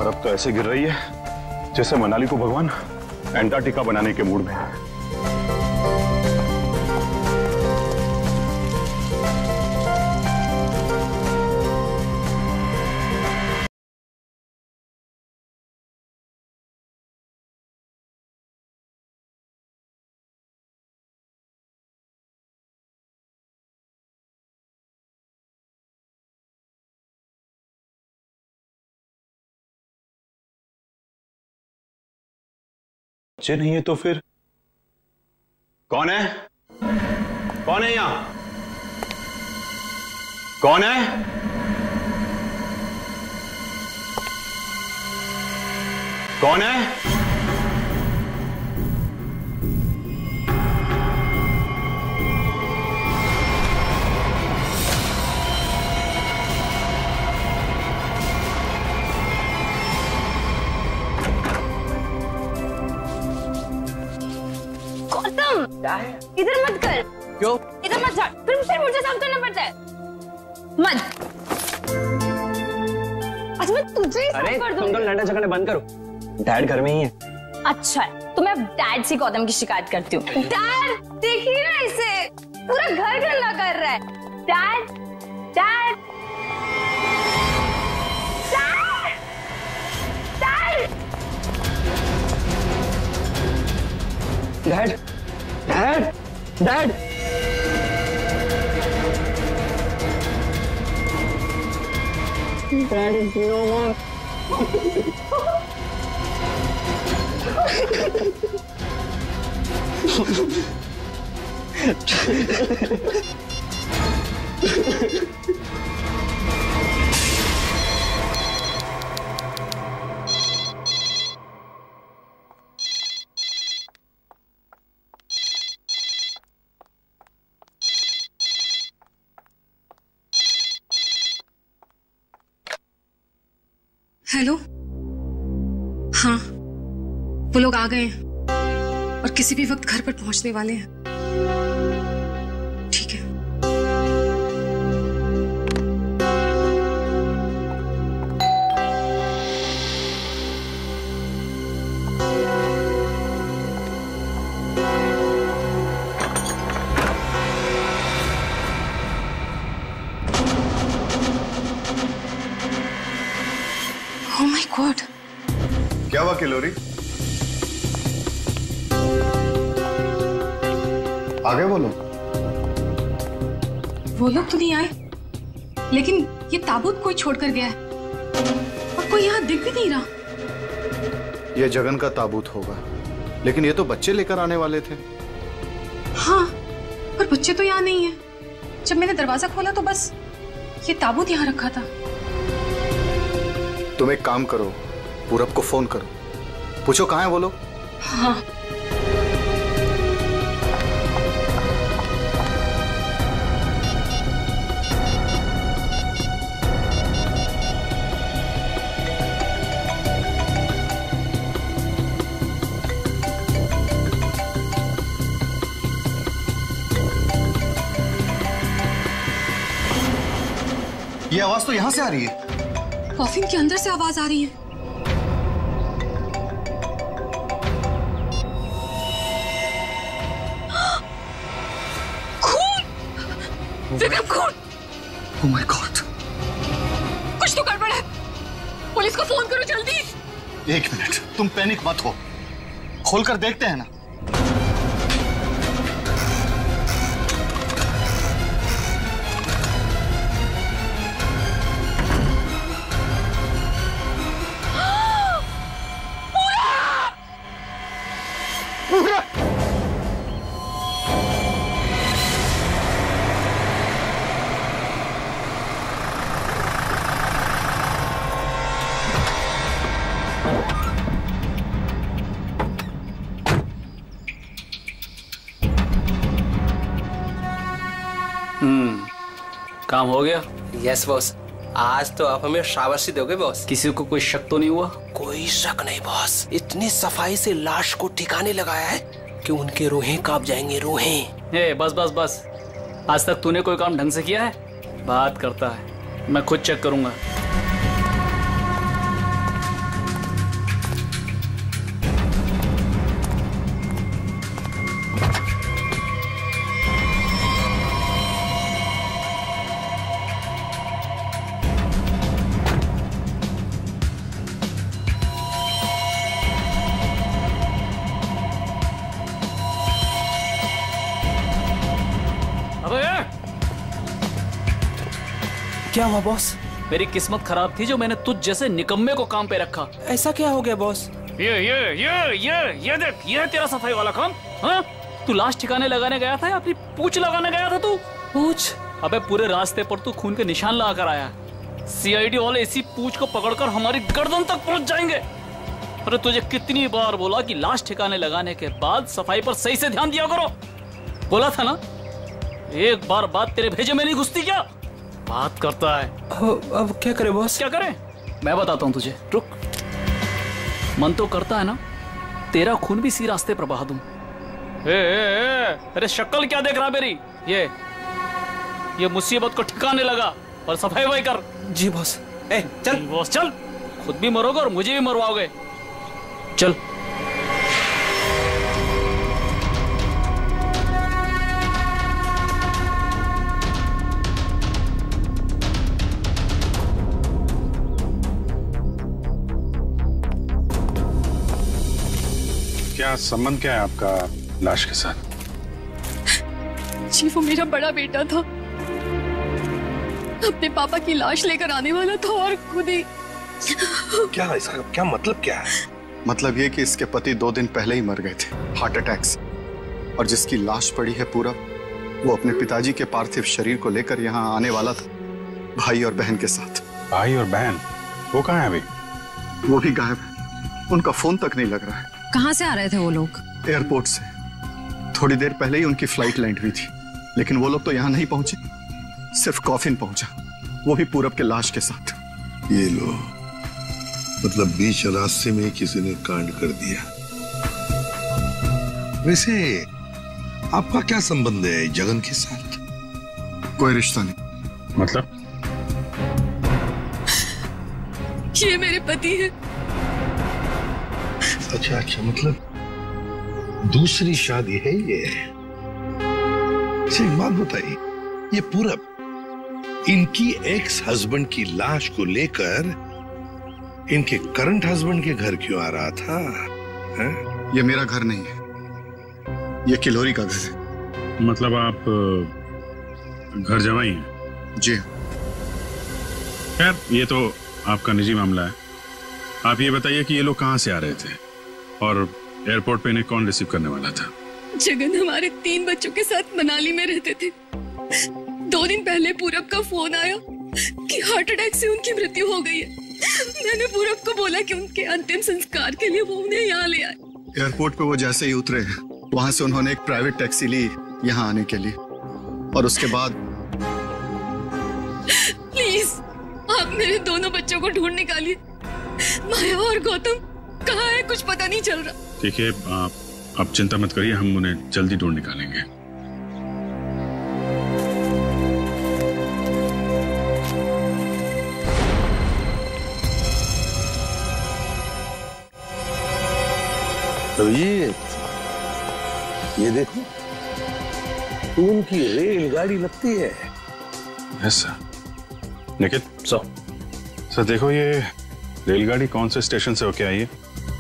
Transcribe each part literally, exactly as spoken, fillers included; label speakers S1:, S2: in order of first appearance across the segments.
S1: बर्फ तो ऐसे गिर रही है जैसे मनाली को भगवान एंटार्क्टिका बनाने के मूड में है। बच्चे नहीं है तो फिर कौन है? कौन है यहां? कौन है? कौन है?
S2: क्या है? इधर मत कर।
S3: क्यों?
S2: इधर मत जा, फिर फिर मुझे साफ करना पड़ता है। मत। अच्छा मैं तुझे ही साफ कर दूंगी।
S3: तुम तो लड़ना झगड़ना बंद करो। डैड घर में ही है।
S2: अच्छा है, तो मैं डैड से गौतम की शिकायत करती हूँ। डैड देखिए ना इसे, पूरा घर गंदा कर रहा है। Dad, dad, dad, dad,
S3: dad, dad, dad is no more.
S4: Hello, हाँ वो लोग आ गए हैं और किसी भी वक्त घर पर पहुंचने वाले हैं। ठीक है। Oh my God!
S1: क्या हुआ किलोरी? आगे बोलो।
S4: वो लोग तो नहीं आए, लेकिन ये ताबूत कोई छोड़कर गया है और कोई यहाँ दिख भी नहीं रहा।
S5: ये जगन का ताबूत होगा, लेकिन ये तो बच्चे लेकर आने वाले थे।
S4: हाँ, पर बच्चे तो यहाँ नहीं है। जब मैंने दरवाजा खोला तो बस ये ताबूत यहाँ रखा था।
S5: तुम एक काम करो, पूरब को फोन करो, पूछो कहाँ है वो लोग।
S4: हाँ।
S5: ये आवाज तो यहाँ से आ रही है।
S4: कॉफिन के अंदर से आवाज आ रही है। खून! विक्रम, खून!
S5: Oh my God!
S4: कुछ तो गड़बड़ है। पुलिस को फोन करो जल्दी।
S5: एक मिनट, तुम पैनिक मत हो, खोलकर देखते हैं ना।
S3: हम्म, काम हो गया?
S6: यस बॉस, आज तो आप हमें शाबाशी दोगे बॉस।
S3: किसी को कोई शक तो नहीं हुआ?
S6: कोई शक नहीं बॉस, इतनी सफाई से लाश को ठिकाने लगाया है कि उनके रूहें कांप जाएंगे, रूहें।
S3: ए, बस बस बस, आज तक तूने कोई काम ढंग से किया है? बात करता है, मैं खुद चेक करूंगा।
S6: क्या हुआ बॉस?
S3: मेरी किस्मत खराब थी जो मैंने तुझ जैसे निकम्मे को काम पे रखा।
S6: ऐसा क्या हो गया बॉस?
S3: ये ये ये ये ये देख, ये है तेरा सफाई वाला काम। हाँ, तू लाश ठिकाने लगाने गया था या अपनी पूछ लगाने गया था तू?
S6: पूछ?
S3: अबे पूरे रास्ते पर तू खून के निशान लगा कर आया। सीआईडी वाले इसी पूछ को पकड़कर हमारी गर्दन तक पहुंच जाएंगे। अरे तुझे कितनी बार बोला कि लाश ठिकाने लगाने के बाद सफाई पर सही से ध्यान दिया करो। बोला था ना, एक बार बात तेरे भेजे में नहीं घुसती क्या? बात करता है।
S6: अब, अब क्या करे बॉस?
S3: क्या करे मैं बताता हूँ तुझे, रुक। मन तो करता है ना तेरा खून भी इसी रास्ते पर बहा दूं। ए, ए, ए, अरे शक्ल क्या देख रहा मेरी? ये ये मुसीबत को ठिकाने लगा और सफाई वही कर।
S6: जी बॉस। ए चल
S3: बॉस चल, खुद भी मरोगे और मुझे भी मरवाओगे। चल।
S1: क्या संबंध क्या है आपका लाश के साथ?
S4: जी वो मेरा बड़ा बेटा था, अपने पापा की लाश लेकर आने वाला था और खुद ही।
S5: क्या इसका क्या मतलब क्या है?
S7: मतलब ये कि इसके पति दो दिन पहले ही मर गए थे हार्ट अटैक से, और जिसकी लाश पड़ी है पूरा, वो अपने पिताजी के पार्थिव शरीर को लेकर यहाँ आने वाला था भाई और बहन के साथ।
S1: भाई और बहन वो कहाँ है अभी?
S7: वो भी गायब है, उनका फोन तक नहीं लग रहा है।
S8: कहाँ से आ रहे थे वो लोग?
S7: एयरपोर्ट से। थोड़ी देर पहले ही उनकी फ्लाइट लैंड हुई थी, लेकिन वो लोग तो यहाँ नहीं पहुंचे, सिर्फ कॉफिन पहुंचा, वो भी पूरब के लाश के साथ।
S9: ये लो, मतलब बीच रास्ते में किसी ने कांड कर दिया। वैसे आपका क्या संबंध है जगन के साथ?
S7: कोई रिश्ता नहीं।
S1: मतलब?
S4: ये मेरे पति है।
S9: अच्छा अच्छा, मतलब दूसरी शादी है ये? एक बात बताइए, ये पूरब इनकी एक्स हस्बैंड की लाश को लेकर इनके करंट हस्बैंड के घर क्यों आ रहा था? है?
S7: ये मेरा घर नहीं है, ये किलोरी का घर है।
S1: मतलब आप घर जमाई हैं?
S7: जी।
S1: खैर ये तो आपका निजी मामला है। आप ये बताइए कि ये लोग कहाँ से आ रहे थे और एयरपोर्ट पे इन्हें कौन रिसीव करने वाला था?
S4: जगन हमारे तीन बच्चों के साथ मनाली में रहते थे। दो दिन पहले पूरब का फोन आया कि हार्ट अटैक से उनकी मृत्यु हो गई है। मैंने पूरब को बोला कि उनके अंतिम संस्कार के लिए वो उन्हें यहाँ ले आए।
S7: एयरपोर्ट पे वो जैसे ही उतरे, वहां से उन्होंने एक प्राइवेट टैक्सी ली यहाँ आने के लिए, और उसके बाद।
S4: प्लीज आप मेरे दोनों बच्चों को ढूंढ निकालिए। माया और गौतम कहाँ है, कुछ पता नहीं चल रहा।
S1: ठीक है, आप आप चिंता मत करिए, हम उन्हें जल्दी ढूंढ निकालेंगे।
S9: तो ये ये देखो, उनकी रेलगाड़ी लगती है।
S1: Yes sir. Nikhil sir, sir देखो ये रेलगाड़ी कौन से स्टेशन से होके आई है?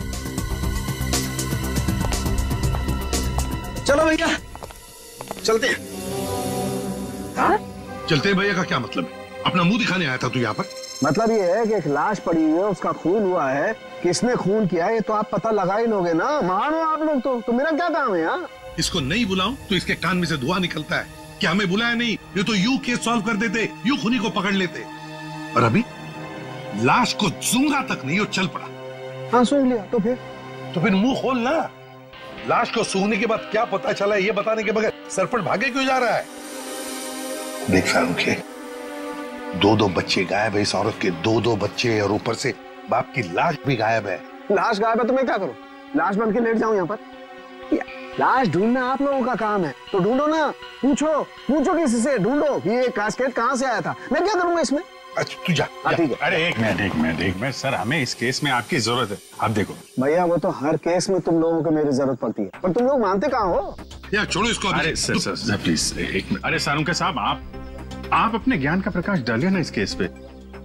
S5: चलो भैया चलते हैं।
S9: हाँ? चलते हैं भैया का क्या मतलब है? अपना मुंह दिखाने आया था तू यहाँ पर?
S10: मतलब ये है कि एक लाश पड़ी हुई है, उसका खून हुआ है, किसने खून किया है ये तो आप पता लगा ही लोगे ना। महान हो आप लोग तो, तो मेरा क्या काम है यहाँ?
S9: इसको नहीं बुलाऊं तो इसके कान में से धुआं निकलता है कि हमें बुलाया नहीं, ये तो यू केस सॉल्व कर देते, यू खूनी को पकड़ लेते। और अभी लाश को सूंघा तक नहीं, वो चल पड़ा।
S10: हाँ सूंघ लिया तो फिर
S9: तो फिर मुंह खोल ना। लाश को सूंघने के बाद क्या पता चला ये बताने के बगैर सरपट भागे क्यों जा रहा है? देख फारूक के दो दो बच्चे गायब है, इस औरत के दो दो बच्चे, और ऊपर से बाप की लाश भी गायब है।
S10: लाश गायब है तो मैं क्या करूं? लाश बन के लेट जाऊं यहाँ पर? लाश ढूंढना आप लोगों का काम है, तो ढूंढो ना। पूछो पूछो किसी से, ढूंढो ये कास्केट कहाँ से आया था। मैं क्या करूंगा इसमें?
S9: अच्छा तू जा,
S10: जा। ठीक है।
S1: अरे एक मिनट एक मिनट एक मिनट सर, हमें इस केस में आपकी जरूरत है। आप देखो
S10: भैया, वो तो हर केस में तुम लोगों को मेरी जरूरत पड़ती है, पर तुम लोग मानते कहाँ हो?
S9: यार छोड़ो इसको।
S1: अरे सर सर सर प्लीज एक मिनट। अरे सारुंके साहब, आप आप अपने ज्ञान का प्रकाश डालिए ना इस केस पे।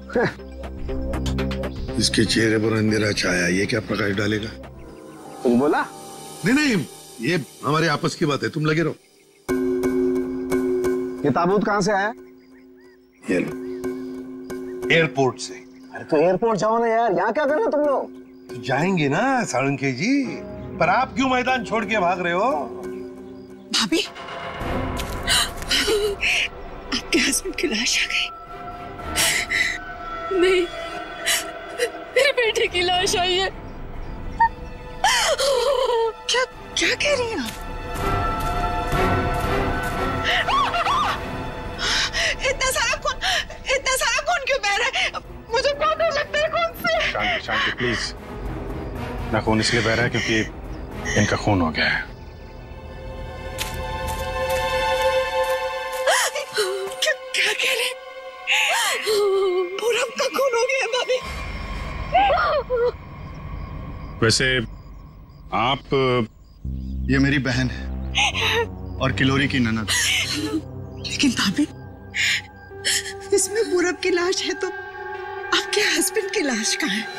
S9: इसके चेहरे पर अंधेरा छाया, ये क्या प्रकाश डालेगा?
S10: तुम बोला?
S9: नहीं नहीं, ये हमारे आपस की बात है, तुम लगे रहो।
S10: ये ताबूत कहाँ से आया?
S9: ये लो, एयरपोर्ट से।
S10: अरे तो एयरपोर्ट जाओ ना यार, यहाँ क्या कर रहे हो तुम लोग?
S9: तो जाएंगे ना साळुंखे जी, पर आप क्यों मैदान छोड़ के भाग रहे हो?
S4: भाभी, आपके हस्बैंड की लाश आ गई। नहीं, मेरे बेटे की लाश आई है। क्या क्या कह रही हैं आप? इतना सारा खून, इतना सारा खून क्यों बह रहा है? मुझे बहुत डर लगता है खून से।
S1: शांति शांति प्लीज। ना खून इसलिए बह रहा है क्योंकि इनका खून हो गया है।
S4: क्या क्या कह रहे? पूरब का खून हो गया भाभी।
S1: वैसे आप,
S7: ये मेरी बहन है और किलोरी की ननद।
S4: लेकिन भाभी, इसमें पूरब की लाश है तो आपके हस्बैंड की लाश कहाँ है?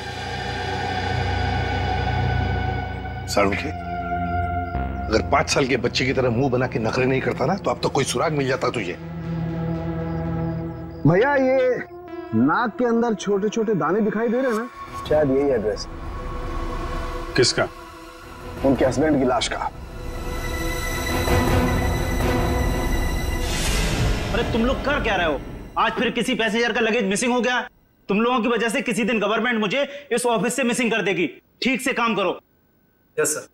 S9: साळुंखे, अगर पांच साल के बच्चे की तरह मुंह बना के नखरे नहीं करता ना, तो अब तो कोई सुराग मिल जाता तुझे।
S10: भैया ये नाक के अंदर छोटे छोटे दाने दिखाई दे रहे हैं ना, शायद यही एड्रेस।
S1: किसका?
S10: उनके हस्बैंड की लाश का।
S8: अरे तुम लोग कर क्या रहे हो? आज फिर किसी पैसेंजर का लगेज मिसिंग हो गया। तुम लोगों की वजह से किसी दिन गवर्नमेंट मुझे इस ऑफिस से मिसिंग कर देगी। ठीक से काम करो। Yes sir.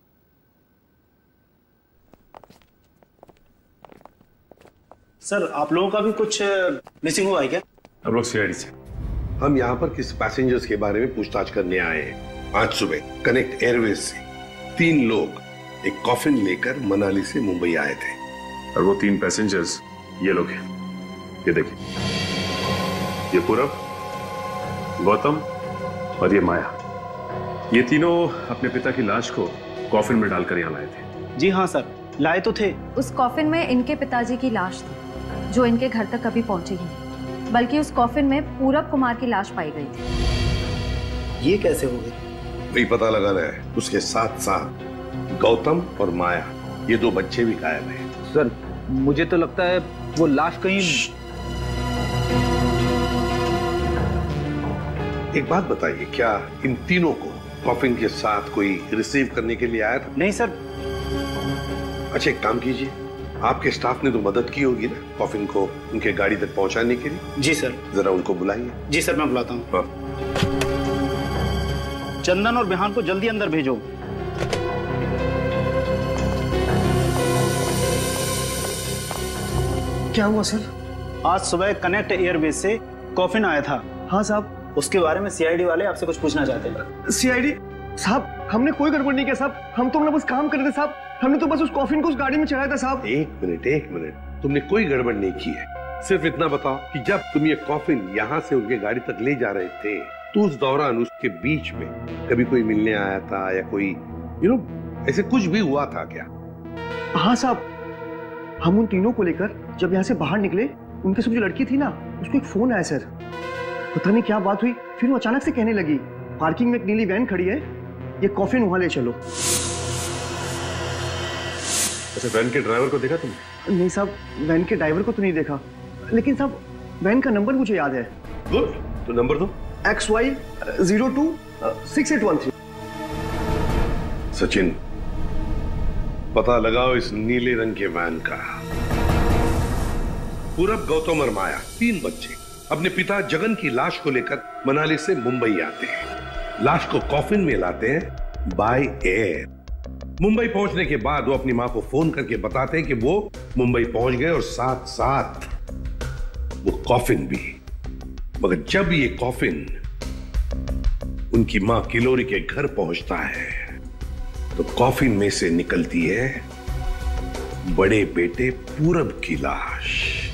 S8: सर आप लोगों का भी कुछ मिसिंग हुआ है क्या?
S1: हम लोग सीआईडी से।
S9: हम यहाँ पर किसी पैसेंजर्स के बारे में पूछताछ करने आए हैं। आज सुबह कनेक्ट एयरवेज से तीन लोग एक कॉफिन लेकर मनाली से मुंबई आए थे,
S1: और वो तीन पैसेंजर्स ये लोग हैं। ये देखिए, ये पूरब, गौतम और ये माया। ये तीनों अपने पिता की लाश को कॉफिन में डालकर यहाँ लाए थे।
S8: जी हाँ सर, लाए तो थे।
S11: उस कॉफिन में इनके पिताजी की लाश थी, जो इनके घर तक कभी पहुंची ही नहीं, बल्कि उस कॉफिन में पूरब कुमार की लाश पाई गई थी।
S8: ये कैसे हो गई?
S9: वही पता लगाना है। उसके साथ साथ गौतम और माया, ये दो बच्चे भी गायब हैं।
S8: सर मुझे तो लगता है वो लाश कहीं।
S9: एक बात बताइए, क्या इन तीनों को कॉफिन के साथ कोई रिसीव करने के लिए आया था?
S8: नहीं सर।
S9: अच्छा एक काम कीजिए, आपके स्टाफ ने तो मदद की होगी ना कॉफिन को उनके गाड़ी तक पहुंचाने के लिए?
S8: जी सर।
S9: जरा उनको बुलाइए।
S8: जी सर, मैं बुलाता हूँ।
S9: हाँ।
S8: चंदन और बिहान को जल्दी अंदर भेजो।
S10: क्या हुआ सर?
S8: आज सुबह कनेक्ट एयरवेज से कॉफिन आया था।
S10: हाँ साहब।
S8: उसके बारे में सीआईडी वाले आपसे कुछ पूछना चाहते हैं।
S10: सीआईडी साहब, हमने कोई गड़बड़ नहीं किया साहब। हम तो बस काम कर रहे थे साहब। हमने तो बस उस कॉफिन को उस गाड़ी में चढ़ाया था साहब।
S9: एक मिनट एक मिनट, तुमने कोई गड़बड़ नहीं की है। सिर्फ इतना बताओ कि जब तुम ये कॉफिन यहाँ से उनके गाड़ी तक ले जा रहे थे, तो उस दौरान उसके बीच में कभी कोई मिलने आया था या कोई यू नो ऐसे कुछ भी हुआ था क्या?
S10: हाँ साहब, हम उन तीनों को लेकर जब यहाँ से बाहर निकले, उनके साथ जो लड़की थी ना, उसको एक फोन आया सर। पता नहीं क्या बात हुई, फिर वो अचानक से कहने लगी, पार्किंग में एक नीली वैन खड़ी है, ये कॉफिन वहां ले चलो।
S1: अच्छा, वैन के ड्राइवर को देखा तुमने?
S10: नहीं साहब, वैन के ड्राइवर को तो नहीं देखा, लेकिन साहब वैन का नंबर मुझे याद है।
S9: गुड, तो नंबर दो।
S10: X Y zero two six eight one three.
S9: Sachin, पता लगाओ इस नीले रंग के वैन का। पूरब, गौतम और माया, तीन बच्चे अपने पिता जगन की लाश को लेकर मनाली से मुंबई आते हैं। लाश को कॉफिन में लाते हैं बाय एयर। मुंबई पहुंचने के बाद वो अपनी मां को फोन करके बताते हैं कि वो मुंबई पहुंच गए और साथ साथ वो कॉफिन भी। मगर जब ये कॉफिन उनकी मां किलोरी के घर पहुंचता है, तो कॉफिन में से निकलती है बड़े बेटे पूरब की लाश।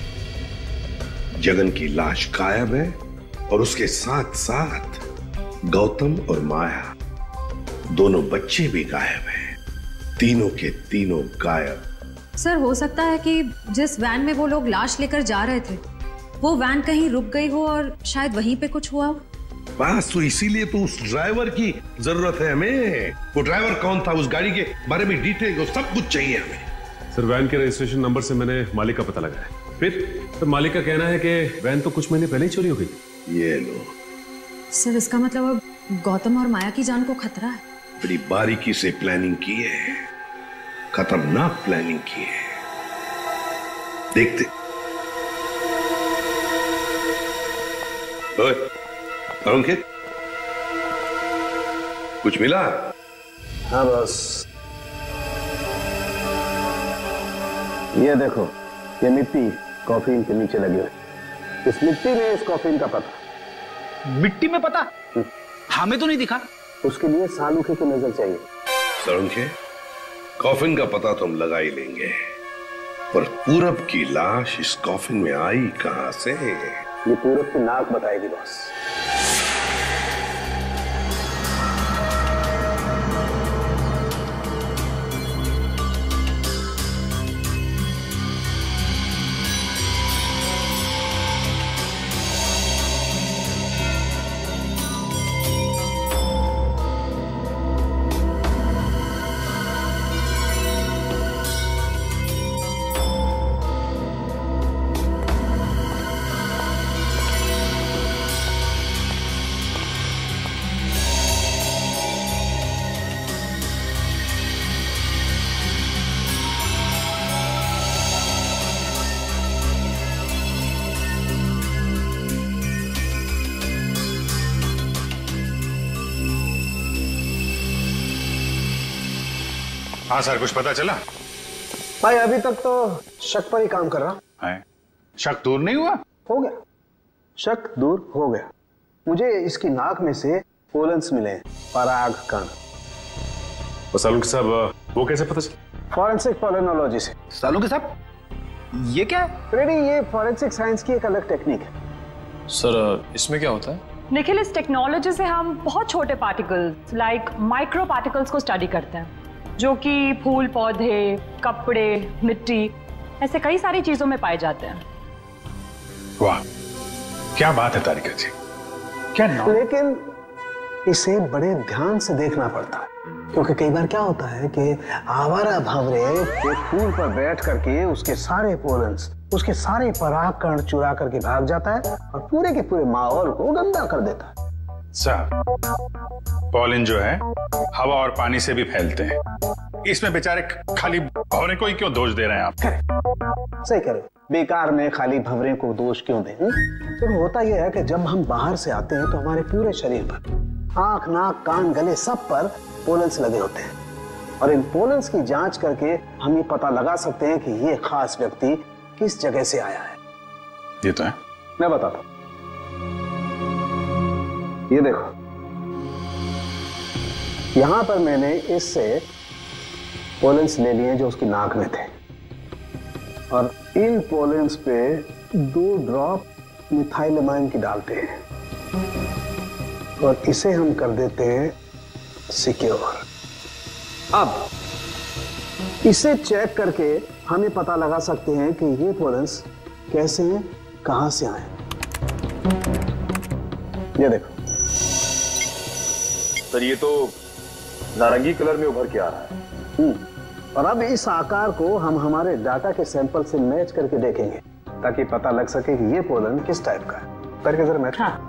S9: जगन की लाश गायब है और उसके साथ साथ गौतम और माया, दोनों बच्चे भी गायब हैं। तीनों के तीनों गायब।
S11: सर, हो सकता है कि जिस वैन में वो लोग लाश लेकर जा रहे थे, वो वैन कहीं रुक गई हो और शायद वहीं पे कुछ हुआ हो।
S9: बस तो इसीलिए तो उस ड्राइवर की जरूरत है हमें। वो ड्राइवर कौन था, उस गाड़ी के बारे में डिटेल, सब कुछ चाहिए हमें।
S12: सर, वैन के रजिस्ट्रेशन नंबर से मैंने मालिक का पता लगाया। फिर तो मालिक का कहना है कि वैन तो कुछ महीने पहले ही चोरी हो गई।
S9: ये लो।
S11: सर इसका मतलब अब गौतम और माया की जान को खतरा है।
S9: बड़ी बारीकी से प्लानिंग की है, खतरनाक प्लानिंग की है। देखते। ओए, अरुणित, कुछ मिला?
S6: हाँ बस, ये देखो, ये मिट्टी कॉफीन के नीचे लगी हुई। इस मिट्टी में इस कॉफीन का पता।
S8: मिट्टी में पता? हमें तो नहीं दिखा।
S6: उसके लिए सालूखे की नजर चाहिए।
S9: सालूखे, कॉफिन का पता तो हम लगा ही लेंगे, पर पूरब की लाश इस कॉफिन में आई कहां से?
S6: ये पूरब की नाक बताएगी बॉस।
S12: हाँ सर, कुछ पता चला?
S6: भाई अभी तक तो शक पर ही काम कर रहा
S12: है। शक दूर नहीं हुआ?
S6: हो गया, शक दूर हो गया। मुझे इसकी नाक में से पोलन्स मिले, पराग कण।
S1: सालूखे साहब, वो कैसे पता चला?
S6: फॉरेंसिक पोलिनोलॉजी से।
S8: सालूखे साहब, ये क्या है?
S6: रेडी, ये फॉरेंसिक साइंस की एक अलग टेक्निक है।
S13: सर इसमें क्या होता है?
S14: निखिल, इस टेक्नोलॉजी से हम बहुत छोटे पार्टिकल्स लाइक माइक्रो पार्टिकल्स को स्टडी करते हैं, जो कि फूल, पौधे, कपड़े, मिट्टी, ऐसे कई सारी चीजों में पाए जाते हैं।
S12: वाह, क्या बात है तारिका जी, क्या नाम?
S6: लेकिन इसे बड़े ध्यान से देखना पड़ता है, क्योंकि कई बार क्या होता है कि आवारा भंवरे के फूल पर बैठ करके उसके सारे पोलन्स, उसके सारे पराग कण चुरा करके भाग जाता है और पूरे के पूरे माहौल को गंदा कर देता है।
S12: साहब, पॉलिन जो है हवा और पानी से भी फैलते हैं, इसमें बेचारे खाली भंवरे को ही क्यों दोष दे रहे हैं आप?
S6: सही कह रहे हो, बेकार में खाली भंवरे को दोष क्यों दें? तो होता यह है कि जब हम बाहर से आते हैं तो हमारे पूरे शरीर पर, आंख, नाक, कान, गले, सब पर पोलन्स लगे होते हैं, और इन पोलन्स की जांच करके हम ये पता लगा सकते हैं कि ये खास व्यक्ति किस जगह से आया है।
S12: ये तो है।
S6: मैं बताता हूं, ये देखो, यहां पर मैंने इससे पोलन्स ले लिए जो उसकी नाक में थे, और इन पोलन्स पे दो ड्रॉप मिथाइलमाइन की डालते हैं और इसे हम कर देते हैं सिक्योर। अब इसे चेक करके हमें पता लगा सकते हैं कि ये पोलन्स कैसे हैं, कहां से आए। ये देखो
S13: सर, ये तो नारंगी कलर में उभर के आ रहा है।
S6: और अब इस आकार को हम हमारे डाटा के सैंपल से मैच करके देखेंगे, ताकि पता लग सके कि ये पोलन किस टाइप का है। करके जरा मैच। हाँ।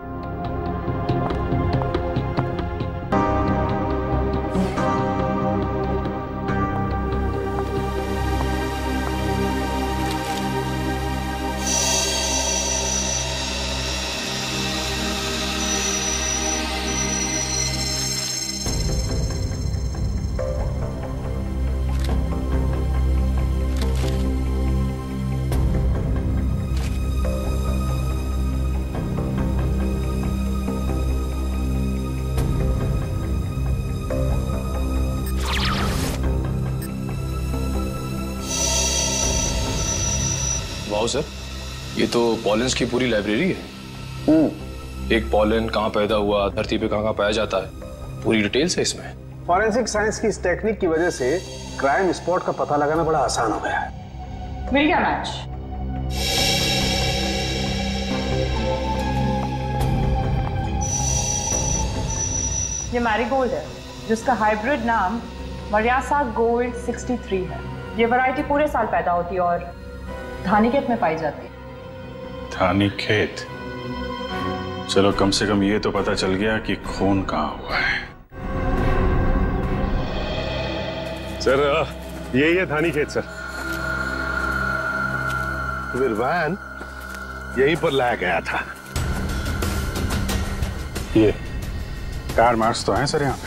S13: वाओ सर, ये तो पॉलेंस की पूरी लाइब्रेरी है। एक पॉलन कहाँ पैदा हुआ, धरती पे कहाँ कहाँ पाया जाता है, पूरी डिटेल्स है इसमें।
S6: फॉरेंसिक साइंस की इस टेक्निक की वजह से क्राइम स्पॉट का पता लगाना बड़ा आसान हो गया है।
S14: मिल गया मैच। ये मैरीगोल्ड है, जिसका हाइब्रिड नाम मरियासा गोल्ड सिक्सटी थ्री है। ये वैरायटी पूरे साल पैदा होती है और धानी खेत में पाई जाती है।
S12: धानी खेत? चलो कम से कम ये तो पता चल गया कि खून कहाँ हुआ है।
S1: सर यही है धानी खेत सर।
S9: फिर वैन यहीं पर लाया गया था।
S12: ये कार मार्क्स तो हैं सर यहाँ पे।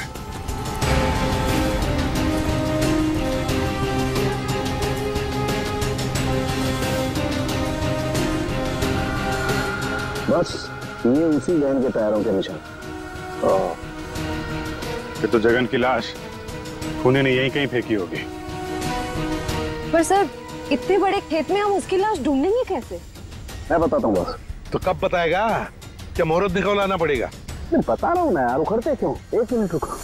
S6: बस ये उसी वैन के टायरों के निशान।
S12: फिर तो जगन की लाश खूनी ने यहीं कहीं फेंकी होगी।
S11: पर सर इतने बड़े खेत में हम उसकी लाश ढूंढेंगे कैसे?
S6: मैं बताता हूँ बस।
S9: तो कब बताएगा? क्या मुहूर्त निकलवाना पड़ेगा?
S6: मैं बता रहा हूँ ना यार, उखड़ते क्यों? एक मिनट रुको।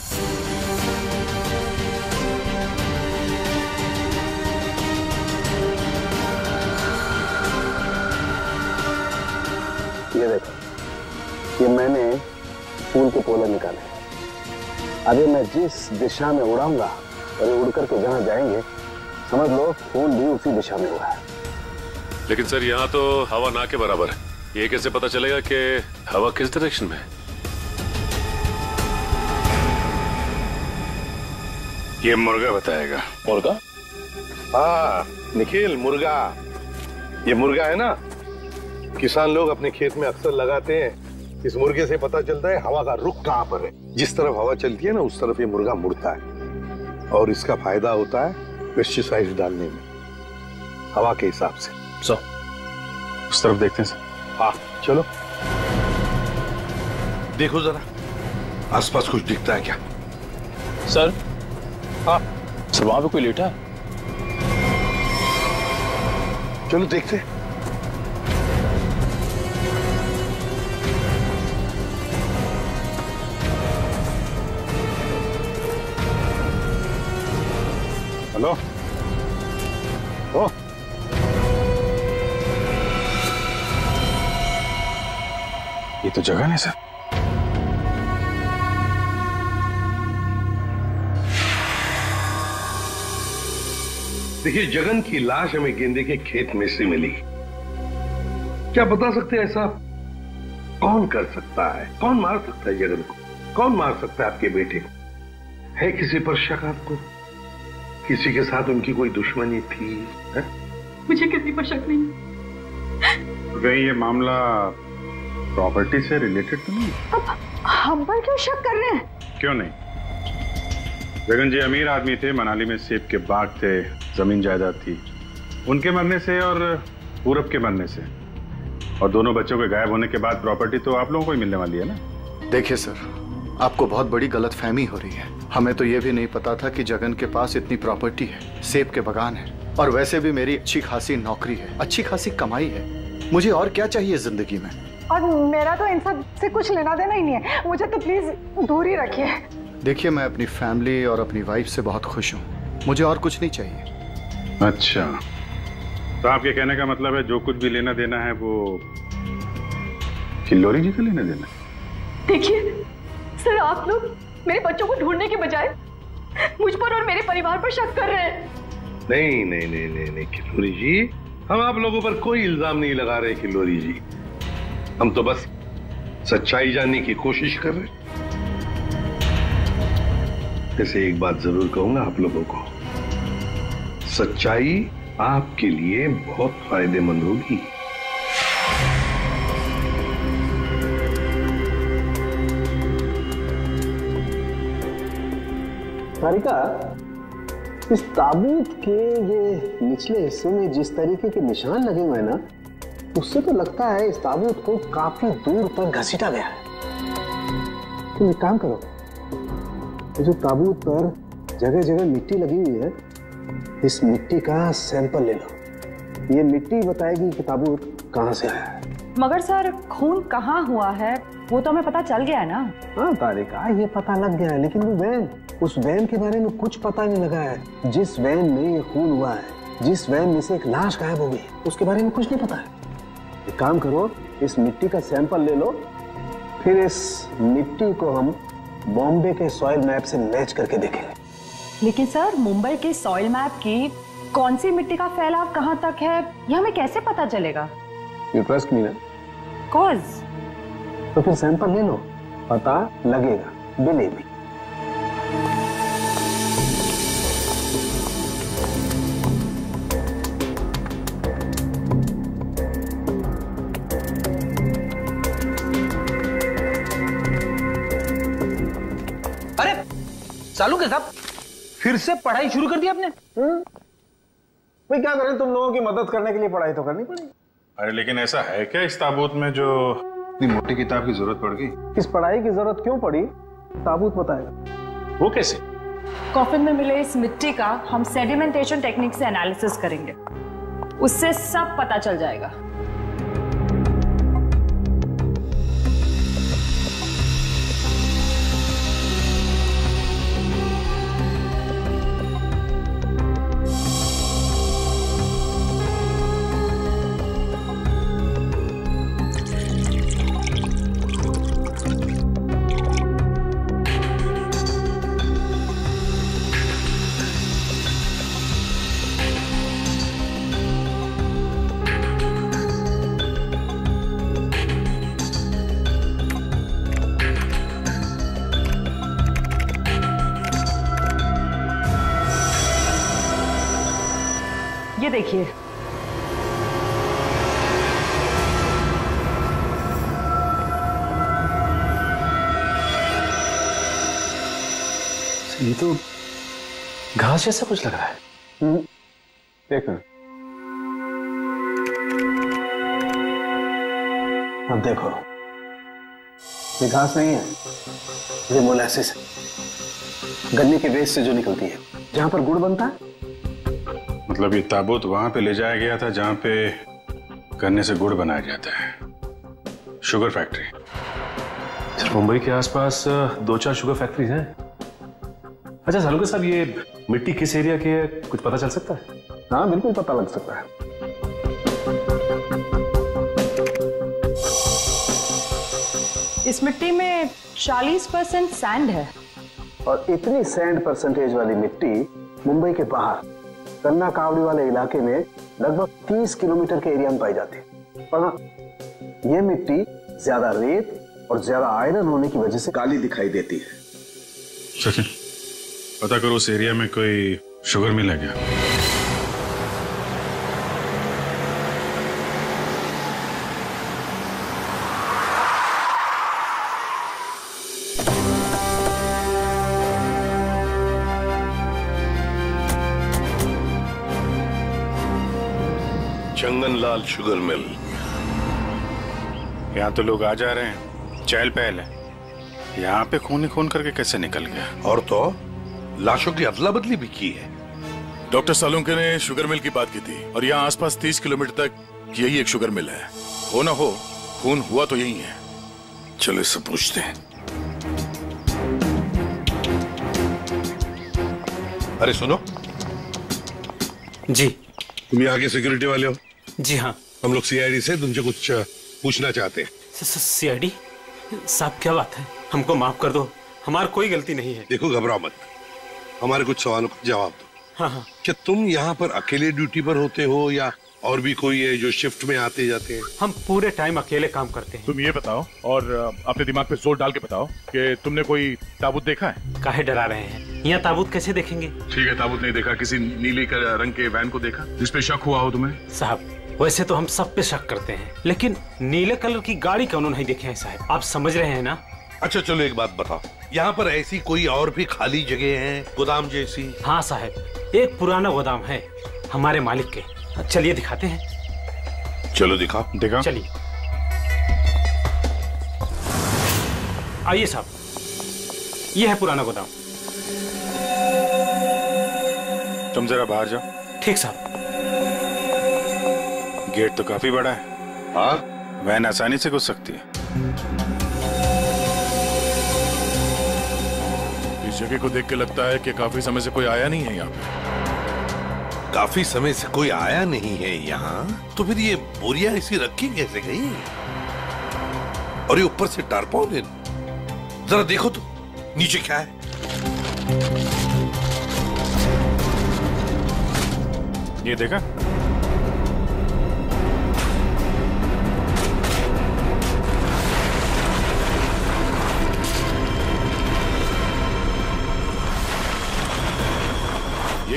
S6: ये देखो, ये मैंने फूल के पोले निकाले। अभी मैं जिस दिशा में उड़ाऊंगा और ये उड़ करके जहां जाएंगे समझ लो फूल भी उसी दिशा में हुआ है।
S1: लेकिन सर यहाँ तो हवा ना के बराबर है, ये कैसे पता चलेगा कि हवा किस डायरेक्शन में है?
S12: ये मुर्गा बताएगा।
S13: मुर्गा?
S9: हाँ निखिल, मुर्गा। ये मुर्गा है ना, किसान लोग अपने खेत में अक्सर लगाते हैं। इस मुर्गे से पता चलता है हवा का रुख कहाँ पर है। जिस तरफ हवा चलती है ना उस तरफ ये मुर्गा मुड़ता है और इसका फायदा होता है पेस्टिसाइड डालने में, हवा के हिसाब से।
S12: सो उस तरफ देखते हैं सर।
S9: हाँ चलो देखो जरा आसपास कुछ दिखता है क्या?
S13: सर
S9: हाँ
S13: सर वहां पे कोई लेटा है?
S9: चलो देखते हैं।
S12: हेलो ओ ये तो जगन है सर।
S9: देखिए जगन की लाश हमें गेंदे के खेत में से मिली। क्या बता सकते हैं ऐसा कौन कर सकता है? कौन मार सकता है जगन को? कौन मार सकता है आपके बेटे को? है किसी पर शक आपको? किसी के साथ उनकी कोई दुश्मनी थी? है?
S4: मुझे किसी पर शक नहीं।
S12: कहीं ये मामला प्रॉपर्टी से रिलेटेड तो नहीं?
S11: अब हम पर क्यों शक कर रहे हैं?
S12: क्यों नहीं, जगन जी अमीर आदमी थे, मनाली में सेब के बाग थे, जमीन जायदाद थी। उनके मरने से और पूरब के मरने से और दोनों बच्चों के गायब होने के बाद प्रॉपर्टी तो आप लोगों को ही मिलने वाली है ना।
S7: देखिए सर, आपको बहुत बड़ी गलतफहमी हो रही है। हमें तो ये भी नहीं पता था कि जगन के पास इतनी प्रॉपर्टी है, सेब के बागान है और वैसे भी मेरी अच्छी खासी नौकरी है, अच्छी खासी कमाई है। मुझे और क्या चाहिए जिंदगी में?
S15: और मेरा तो इन सब से कुछ लेना देना ही नहीं है, मुझे तो प्लीज दूर ही रखिए।
S7: देखिए मैं अपनी फैमिली और अपनी वाइफ से बहुत खुश हूँ, मुझे और कुछ नहीं चाहिए।
S12: अच्छा, तो आपके कहने का मतलब है जो कुछ भी लेना देना है वो किल्लोरी जी का लेना देना है?
S4: देखिए सर, आप लोग मेरे बच्चों को ढूंढने के बजाय मुझ पर और मेरे परिवार पर शक कर रहे हैं।
S9: नहीं नहीं नहीं नहीं नहीं किल्लोरी जी, हम आप लोगों पर कोई इल्जाम नहीं लगा रहे किल्लोरी जी। हम तो बस सच्चाई जानने की कोशिश कर रहे हैं। ऐसे एक बात जरूर कहूंगा आप लोगों को, सच्चाई आपके लिए बहुत फायदेमंद होगी।
S6: सारिका, इस ताबूत के ये निचले हिस्से में जिस तरीके के निशान लगे हुए हैं ना, उससे तो लगता है इस ताबूत को काफी दूर तक घसीटा गया है। तुम एक काम करो, ये जो ताबूत पर जगह जगह मिट्टी लगी हुई है, इस मिट्टी का सैंपल ले लो। ये मिट्टी बताएगी कि ताबूत कहाँ से आया है।
S14: मगर सर खून कहाँ हुआ है वो तो हमें पता चल गया है ना।
S6: हाँ तारिका, ये पता लग गया है, लेकिन वो वैन, उस वैन के बारे में कुछ पता नहीं लगा है। जिस वैन में ये खून हुआ है, जिस वैन में से एक लाश गायब हो गई, उसके बारे में कुछ नहीं पता है। एक काम करो, इस मिट्टी का सैंपल ले लो, फिर इस मिट्टी को हम बॉम्बे के सॉइल मैप से मैच करके देखेंगे।
S14: लेकिन सर मुंबई के सॉइल मैप की कौन सी मिट्टी का फैलाव कहाँ तक है ये हमें कैसे पता चलेगा?
S6: यू ट्रस्ट मी ना?
S14: कॉज
S6: तो फिर सैंपल ले लो, पता लगेगा। Believe me.
S8: अरे सालू के साहब, फिर से पढ़ाई शुरू कर दी आपने?
S6: भाई क्या करें, तुम लोगों की मदद करने के लिए पढ़ाई तो करनी पड़ेगी।
S12: अरे लेकिन ऐसा है क्या इस ताबूत में जो इतनी मोटी किताब की जरूरत पड़ गई?
S6: इस पढ़ाई की जरूरत क्यों पड़ी ताबूत बताएगा।
S12: वो कैसे?
S14: कॉफिन में मिले इस मिट्टी का हम सेडिमेंटेशन टेक्निक से एनालिसिस करेंगे, उससे सब पता चल जाएगा। ये देखिए,
S13: ये तो घास जैसा कुछ लग रहा है।
S6: देख अब देखो, ये घास नहीं है, ये मोलासिस है, गन्ने के वेस्ट से जो निकलती है, जहां पर गुड़ बनता है।
S12: मतलब ये ताबूत वहां पे ले जाया गया था जहां पे गन्ने से गुड़ बनाया जाता है, शुगर फैक्ट्री।
S1: सर मुंबई के आसपास दो चार शुगर फैक्ट्रीज हैं। अच्छा सालुके साहब, ये मिट्टी किस एरिया की है, कुछ पता चल सकता है?
S6: हाँ बिल्कुल पता लग सकता है।
S14: इस मिट्टी में चालीस परसेंट सैंड है।
S6: और इतनी सैंड परसेंटेज वाली मिट्टी मुंबई के बाहर गन्ना कावड़ी वाले इलाके में लगभग तीस किलोमीटर के एरिया में पाई जाती है। और हाँ, ये मिट्टी ज्यादा रेत और ज्यादा आयरन होने की वजह से काली दिखाई देती है।
S12: सचिन, पता करो उस एरिया में कोई शुगर मिल है क्या?
S9: Changanlal sugar mill.
S12: यहाँ तो लोग आ जा रहे हैं, चहल पहल है। यहाँ पे खून ही खून करके कैसे निकल गया?
S9: और तो लाशों की अदला बदली भी की है।
S16: डॉक्टर सालुंके ने शुगर मिल की बात की थी और यहाँ आसपास तीस किलोमीटर तक यही एक शुगर मिल है। हो ना हो, खून हुआ तो यही है।
S9: चलो इससे पूछते हैं। अरे सुनो
S17: जी,
S9: तुम यहाँ के सिक्योरिटी वाले हो?
S17: जी हाँ,
S9: हम लोग सीआईडी से तुमसे कुछ पूछना चाहते हैं।
S17: सीआईडी साहब, क्या बात है? हमको माफ कर दो, हमारी कोई गलती नहीं है।
S9: देखो घबराओ मत, हमारे कुछ सवालों का जवाब दो।
S17: हाँ हाँ।
S9: क्या तुम यहाँ पर अकेले ड्यूटी पर होते हो या और भी कोई है जो शिफ्ट में आते जाते हैं?
S17: हम पूरे टाइम अकेले काम करते हैं।
S16: तुम ये बताओ और अपने दिमाग पे जोर डाल के बताओ कि तुमने कोई ताबूत देखा है?
S17: काहे डरा रहे हैं? यहाँ ताबूत कैसे देखेंगे?
S16: ठीक है, ताबूत नहीं देखा, किसी नीली रंग के वैन को देखा जिसपे शक हुआ हो तुम्हें?
S17: साहब वैसे तो हम सब पे शक करते हैं, लेकिन नीले कलर की गाड़ी क्यों नहीं देखे हैं साहब? आप समझ रहे हैं ना?
S9: अच्छा चलो एक बात बताओ, यहाँ पर ऐसी कोई और भी खाली जगह है गोदाम जैसी?
S17: हाँ साहब, एक पुराना गोदाम है हमारे मालिक के, चलिए दिखाते हैं।
S9: चलो दिखाओ।
S16: दिखाओ।
S17: चलिए आइए साहब, ये है पुराना गोदाम।
S12: तुम जरा बाहर जाओ।
S17: ठीक साहब।
S12: गेट तो काफी बड़ा है।
S9: हाँ,
S12: वैन आसानी से घुस सकती है।
S16: इस जगह को देख के लगता है कि काफी समय से कोई आया नहीं है यहाँ पे।
S9: काफी समय से कोई आया नहीं है यहाँ, तो फिर ये बोरियां ऐसी रखी कैसे गई? और ये ऊपर से टारपॉलिन, जरा देखो तो नीचे क्या है।
S12: ये देखा?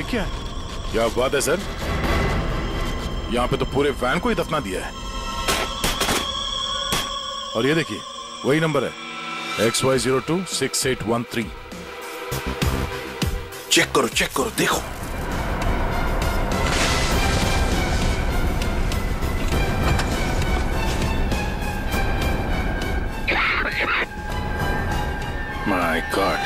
S16: क्या है? क्या बात है सर, यहाँ पे तो पूरे वैन को ही दफना दिया है। और ये देखिए वही नंबर है X Y zero two six eight one three.
S9: Check करो चेक करो देखो।
S16: माय गॉड,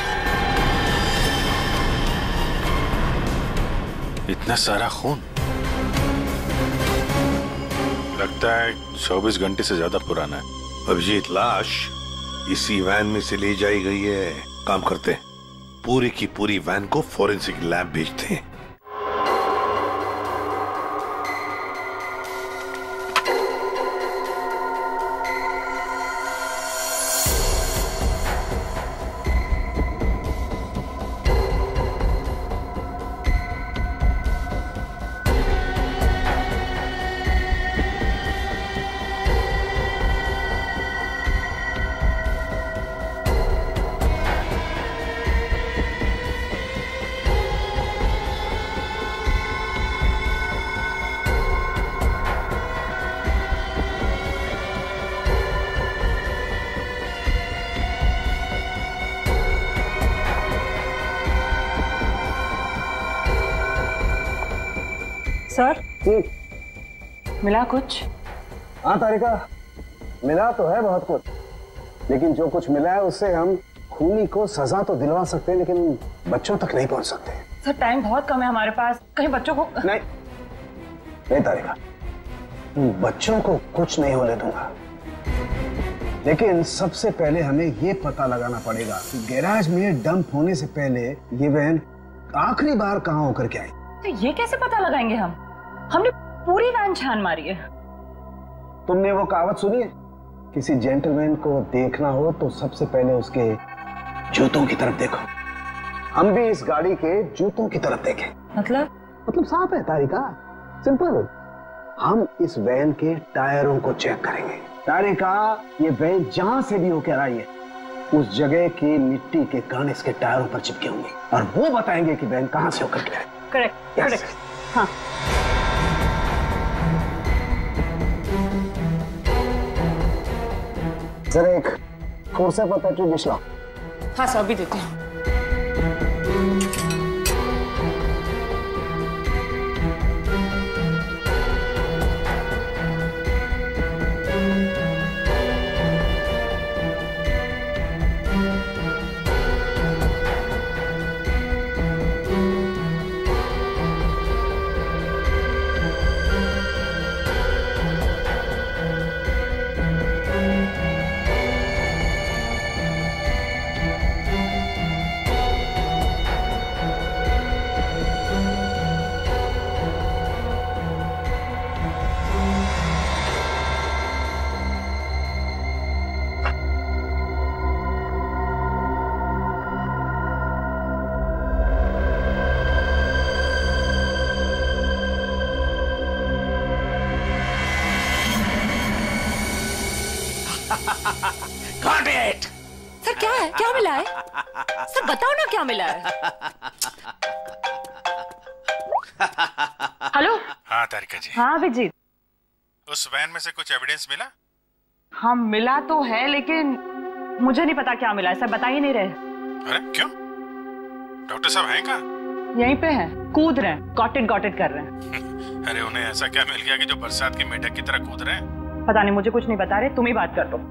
S16: इतना सारा खून। लगता है चौबीस घंटे से ज्यादा पुराना है।
S9: अभिजीत, लाश इसी वैन में से ले जाई गई है। काम करते हैं, पूरी की पूरी वैन को फॉरेंसिक लैब भेजते हैं।
S14: सर मिला कुछ?
S6: हाँ तारिका, मिला तो है बहुत कुछ, लेकिन जो कुछ मिला है उससे हम खूनी को सजा तो दिलवा सकते हैं, लेकिन बच्चों तक नहीं पहुंच सकते।
S14: सर टाइम बहुत कम है हमारे पास, कहीं बच्चों को
S6: नहीं नहीं तारिका, बच्चों को कुछ नहीं होने दूंगा, लेकिन सबसे पहले हमें ये पता लगाना पड़ेगा कि गैराज में डंप होने से पहले ये वैन आखिरी बार कहाँ होकर के आई।
S14: तो ये कैसे पता लगाएंगे हम? हमने पूरी वैन छान मारी है।
S6: तुमने वो कहावत सुनी है, किसी जेंटलमैन को देखना हो तो सबसे पहले उसके जूतों की तरफ देखो। हम भी इस गाड़ी के जूतों की तरफ देखें।
S14: मतलब
S6: मतलब साफ है तारिका, सिंपल। हम इस वैन के टायरों को चेक करेंगे। तारिका, ये वैन जहां से भी होकर आई है उस जगह की मिट्टी के कण इसके टायरों पर चिपके होंगे और वो बताएंगे कि वैन कहां से होकर के आई।
S14: Correct correct. हाँ
S6: जरा एक कोर्सा पता डिश लाओ।
S14: हाँ सर अभी देते हैं।
S18: Got it!
S14: सर क्या है, क्या मिला है? सर बताओ ना क्या मिला है। हेलो।
S16: हाँ तारिका जी।
S14: हाँ अभिजीत।
S16: उस वैन में से कुछ एविडेंस मिला?
S14: हाँ मिला तो है, लेकिन मुझे नहीं पता क्या मिला है। सर बता ही नहीं रहे।
S16: अरे क्यों? डॉक्टर साहब हैं कहाँ?
S14: यहीं पे हैं, कूद रहे हैं, गॉट इट गॉट इट कर रहे हैं।
S16: अरे उन्हें ऐसा क्या मिल गया कि जो बरसात की मेढक की तरह कूद रहे हैं?
S14: पता नहीं, मुझे कुछ नहीं बता रहे, तुम ही बात कर दो।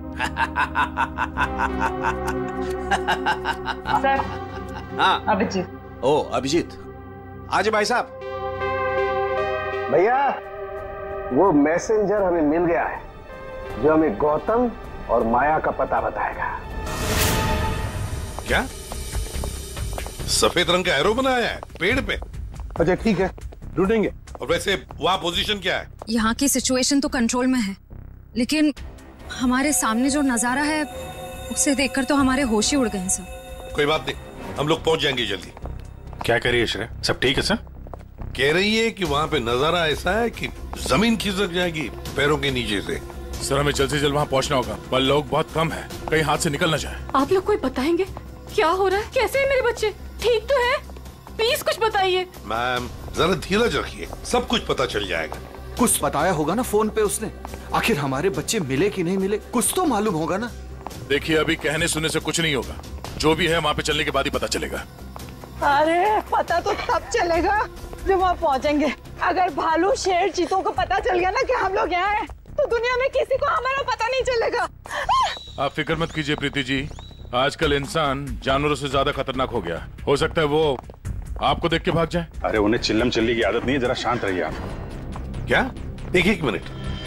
S14: सर।
S18: हाँ
S14: अभिजीत।
S18: ओ अभिजीत, आज भाई साहब।
S6: भैया वो मैसेंजर हमें मिल गया है जो हमें गौतम और माया का पता बताएगा।
S9: क्या? सफेद रंग का एरो बनाया है पेड़ पे? अच्छा ठीक है, ढूंढेंगे। और वैसे वहां पोजीशन क्या है?
S11: यहाँ की सिचुएशन तो कंट्रोल में है, लेकिन हमारे सामने जो नजारा है उसे देखकर तो हमारे होश ही उड़ गए हैं सर।
S9: कोई बात नहीं, हम लोग पहुंच जाएंगे जल्दी।
S16: क्या कह रही है श्रेया? सब ठीक है सर?
S9: कह रही है कि वहां पे नजारा ऐसा है कि जमीन खिसक जाएगी पैरों के नीचे से।
S16: सर हमें जल्द से जल्द वहां पहुंचना होगा, पर लोग बहुत कम है, कहीं हाथ से निकल ना जाए।
S4: आप लोग कोई बताएंगे क्या हो रहा है? कैसे है मेरे बच्चे? ठीक तो है? प्लीज कुछ बताइए।
S9: मैम जरा धीरज रखिए, सब कुछ पता चल जाएगा।
S19: कुछ बताया होगा ना फोन पे उसने। आखिर हमारे बच्चे मिले कि नहीं मिले, कुछ तो मालूम होगा ना।
S16: देखिए अभी कहने सुनने से कुछ नहीं होगा, जो भी है वहाँ पे चलने के बाद ही पता चलेगा।
S15: अरे पता तो तब चलेगा जब वहाँ पहुँचेंगे। अगर भालू शेर चीतों को पता चल गया ना कि हम लोग यहाँ हैं, तो दुनिया में किसी को हमारा पता नहीं चलेगा।
S16: आप फिक्र मत कीजिए प्रीति जी, आजकल इंसान जानवरों से ज्यादा खतरनाक हो गया। हो सकता है वो आपको देख के भाग जाए।
S12: अरे उन्हें चिल्लम चिल्ली की आदत नहीं है, जरा शांत रहिए आप।
S9: क्या? एक एक मिनट।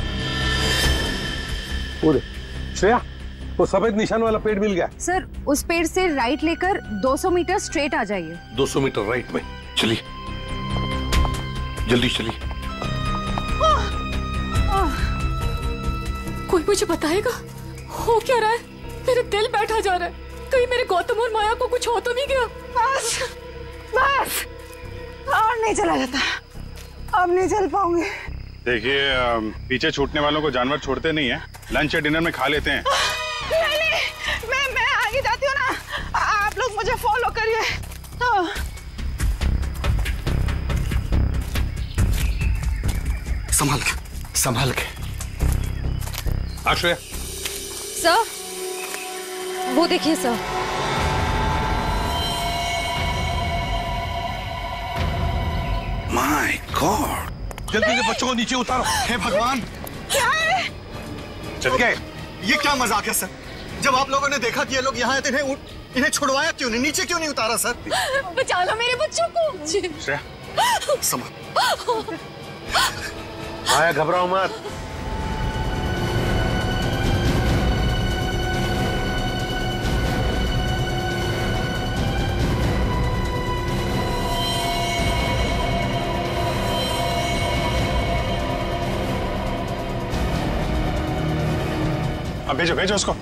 S20: श्रेया, वो सफेद निशान वाला पेड़ मिल गया।
S11: सर उस पेड़ से राइट लेकर दो सौ मीटर स्ट्रेट आ जाइए।
S9: दो सौ मीटर राइट में। चलिए जल्दी चलिए।
S4: कोई मुझे बताएगा हो क्या रहा है? मेरे दिल बैठा जा रहा है, कहीं मेरे गौतम और माया को कुछ हो तो नहीं गया।
S15: बस बस और नहीं चला जाता, अब नहीं चल पाऊंगी।
S12: देखिए पीछे छूटने वालों को जानवर छोड़ते नहीं है, लंच या डिनर में खा लेते हैं।
S15: नहीं, नहीं, मैं मैं आगे जाती हूँ ना, आप लोग मुझे फॉलो करिए।
S7: संभाल के संभाल के।
S9: आश्रय
S11: सर वो देखिए सर।
S9: माय गॉड, जल्दी से बच्चों को नीचे उतारो।
S7: हे भगवान,
S15: क्या है?
S9: चल गए।
S7: ये क्या मजाक है सर? जब आप लोगों ने देखा कि ये लोग यहाँ आए थे, इन्हें इन्हें छुड़वाया क्यों नहीं, नीचे क्यों नहीं उतारा सर?
S4: बचा लो मेरे बच्चों को।
S12: श्रेया
S7: संभाल।
S9: माया घबराओ मत।
S12: अब भेजो भेजो उसको।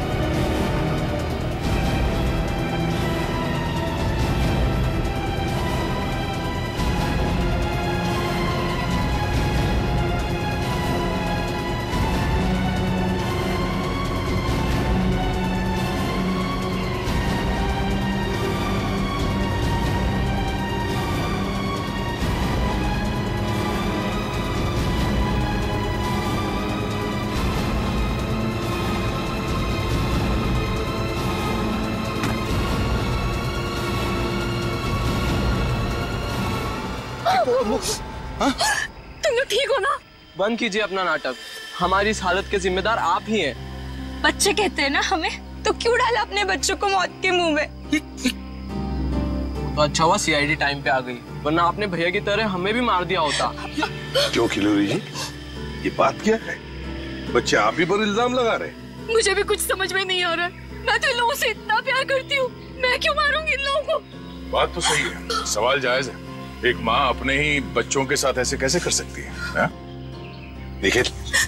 S4: तुम लोग ठीक हो ना?
S21: बंद कीजिए अपना नाटक, हमारी इस हालत के जिम्मेदार आप ही हैं।
S2: बच्चे कहते हैं ना हमें, तो क्यों डाला अपने बच्चों को मौत के मुंह में?
S21: तो अच्छा हुआ सीआईडी टाइम पे आ गई, वरना आपने भैया की तरह हमें भी मार दिया होता।
S9: क्यों खिलोरी जी, ये बात क्या है? बच्चे आप ही पर इल्जाम लगा रहे।
S4: मुझे भी कुछ समझ में नहीं आ रहा है। मैं तो इन लोगों से इतना प्यार करती हूँ, मैं क्यों मारूंगी इन लोगों को?
S16: बात तो सही है, सवाल जायज है। एक माँ अपने ही बच्चों के साथ ऐसे कैसे कर सकती है, है?
S9: देखिए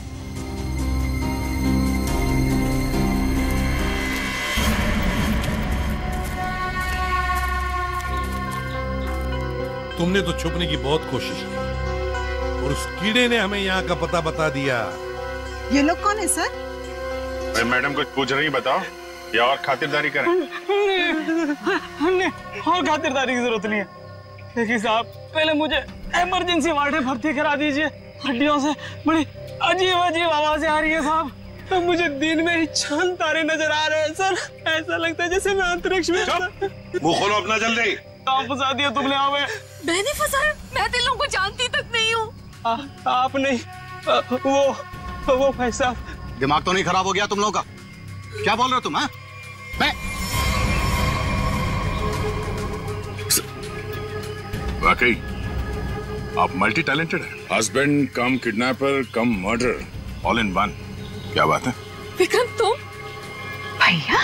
S9: तुमने तो छुपने की बहुत कोशिश की और उस कीड़े ने हमें यहाँ का पता बता दिया।
S15: ये लोग कौन है सर?
S12: भाई मैडम कुछ पूछ रही, बताओ या और खातिरदारी करें?
S21: हमने और खातिरदारी की जरूरत नहीं है। देखिए साहब, पहले मुझे इमरजेंसी वार्ड में भर्ती करा दीजिए। हड्डियों से बड़ी अजीब अजीब आवाजें आ रही है साहब। तो मुझे दिन में ही चांद तारे नजर आ रहे हैं सर, ऐसा लगता है जैसे मैं अंतरिक्ष में।
S9: मुंह खोलो अपना जल्दी।
S21: आप फंसा दिया तुमने हमें।
S4: मैंने फंसाया? मैं तो इन लोगों को जानती तक नहीं हूँ।
S21: आप नहीं, वो वो भाई साहब।
S7: दिमाग तो नहीं खराब हो गया तुम लोगों का? क्या बोल रहे हो तुम? हाँ, मैं
S16: वाकई आप मल्टी टैलेंटेड हैं। Husband cum kidnapper cum murder, all in one. क्या बात है?
S4: विक्रम तुम?
S15: भैया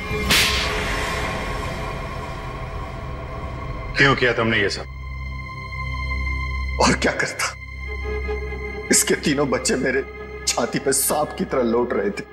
S12: क्यों किया तुमने ये सब?
S7: और क्या करता? इसके तीनों बच्चे मेरे छाती पे सांप की तरह लौट रहे थे।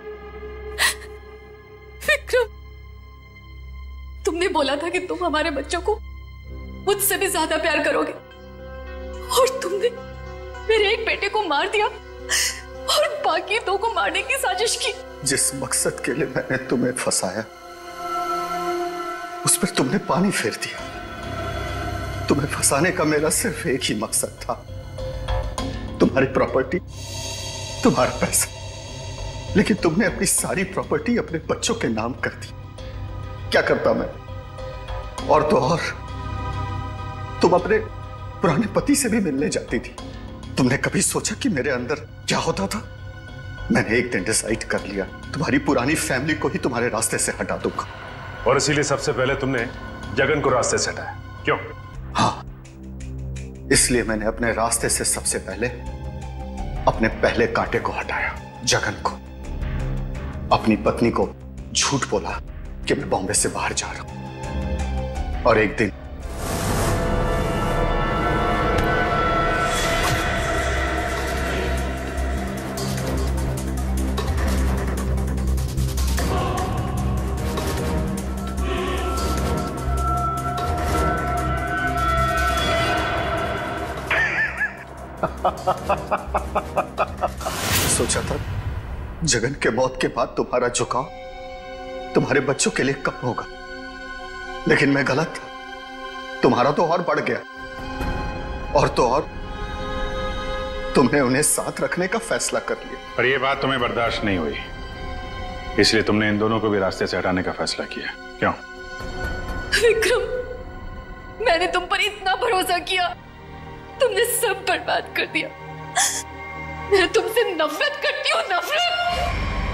S4: विक्रम, तुमने बोला था कि तुम हमारे बच्चों को मुझसे भी ज्यादा प्यार करोगे, और तुमने मेरे एक बेटे को मार दिया और बाकी दो को मारने की साजिश की।
S7: जिस मकसद के लिए मैंने तुम्हें फंसाया, उस पर तुमने पानी फेर दिया। तुम्हें फंसाने का मेरा सिर्फ एक ही मकसद था, तुम्हारी प्रॉपर्टी, तुम्हारा पैसा। लेकिन तुमने अपनी सारी प्रॉपर्टी अपने बच्चों के नाम कर दी। क्या करता मैं? और तो और तुम अपने पुराने पति से भी मिलने जाती थी। तुमने कभी सोचा कि मेरे अंदर क्या होता था? मैंने एक दिन डिसाइड कर लिया, तुम्हारी पुरानी फैमिली को ही तुम्हारे रास्ते से हटा दूंगा।
S1: और इसीलिए सबसे पहले तुमने जगन को रास्ते से हटाया, क्यों?
S7: हाँ, इसलिए मैंने अपने रास्ते से सबसे पहले अपने पहले कांटे को हटाया, जगन को। अपनी पत्नी को झूठ बोला कि मैं बॉम्बे से बाहर जा रहा हूं, और एक दिन सोचा था जगन के मौत के बाद तुम्हारा झुकाव तुम्हारे बच्चों के लिए कम होगा, लेकिन मैं गलत था। तुम्हारा तो और बढ़ गया, और तो और तुमने उन्हें साथ रखने का फैसला कर लिया।
S12: पर यह बात तुम्हें बर्दाश्त नहीं हुई, इसलिए तुमने इन दोनों को भी रास्ते से हटाने का फैसला किया, क्यों?
S4: विक्रम, मैंने तुम पर इतना भरोसा किया, तुमने सब बर्बाद कर दिया। मैं तुमसे नफरत करती हूँ, नफरत।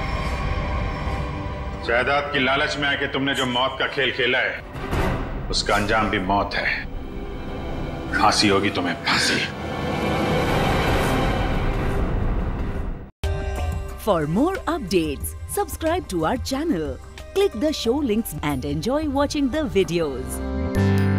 S12: जायदाद की लालच में आके तुमने जो मौत का खेल खेला है, उसका अंजाम भी मौत है। फांसी होगी तुम्हें, फांसी।
S3: For more updates, subscribe to our channel, click the show links and enjoy watching the videos.